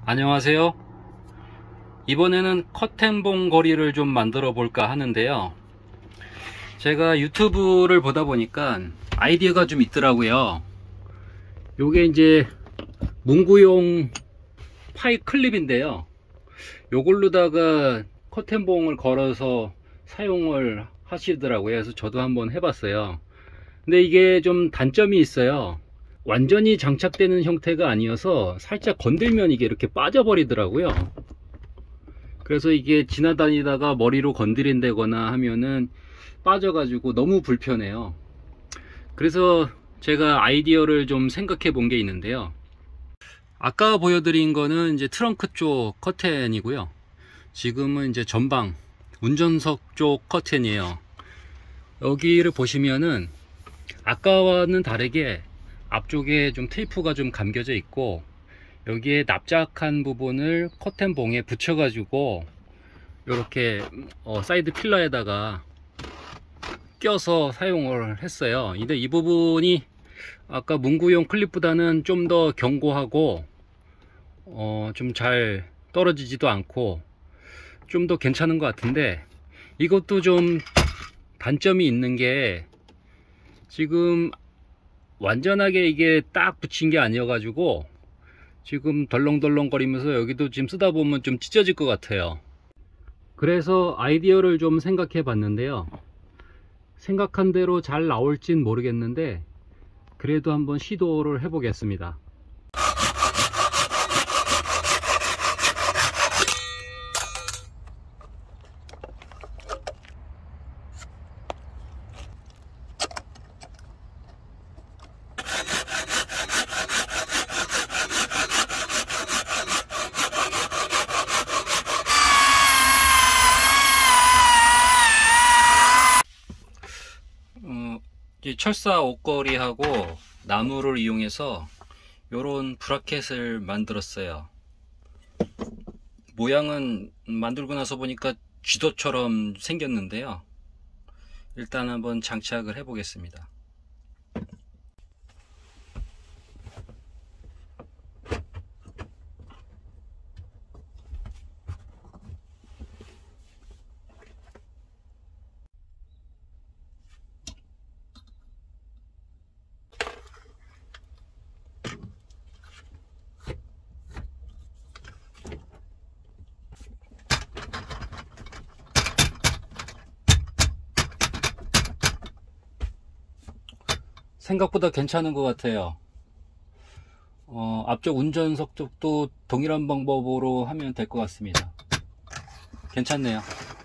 안녕하세요. 이번에는 커튼봉 거리를 좀 만들어 볼까 하는데요. 제가 유튜브를 보다 보니까 아이디어가 좀 있더라고요. 요게 이제 문구용 파이 클립인데요. 요걸로다가 커튼봉을 걸어서 사용을 하시더라고요. 그래서 저도 한번 해봤어요. 근데 이게 좀 단점이 있어요. 완전히 장착되는 형태가 아니어서 살짝 건들면 이게 이렇게 빠져버리더라고요. 그래서 이게 지나다니다가 머리로 건드린다거나 하면은 빠져가지고 너무 불편해요. 그래서 제가 아이디어를 좀 생각해 본 게 있는데요. 아까 보여드린 거는 이제 트렁크 쪽 커튼이고요. 지금은 이제 전방 운전석 쪽 커튼이에요. 여기를 보시면은 아까와는 다르게 앞쪽에 좀 테이프가 좀 감겨져 있고, 여기에 납작한 부분을 커튼봉에 붙여 가지고 이렇게 사이드 필러에다가 껴서 사용을 했어요. 근데 이 부분이 아까 문구용 클립보다는 좀 더 견고하고 좀 잘 떨어지지도 않고 좀 더 괜찮은 것 같은데, 이것도 좀 단점이 있는 게 지금 완전하게 이게 딱 붙인 게 아니어 가지고 지금 덜렁덜렁 거리면서 여기도 지금 쓰다 보면 좀 찢어질 것 같아요. 그래서 아이디어를 좀 생각해 봤는데요. 생각한 대로 잘 나올진 모르겠는데 그래도 한번 시도를 해 보겠습니다. 철사 옷걸이하고 나무를 이용해서 요런 브라켓을 만들었어요. 모양은 만들고 나서 보니까 쥐도처럼 생겼는데요. 일단 한번 장착을 해 보겠습니다. 생각보다 괜찮은 것 같아요. 앞쪽 운전석 쪽도 동일한 방법으로 하면 될 것 같습니다. 괜찮네요.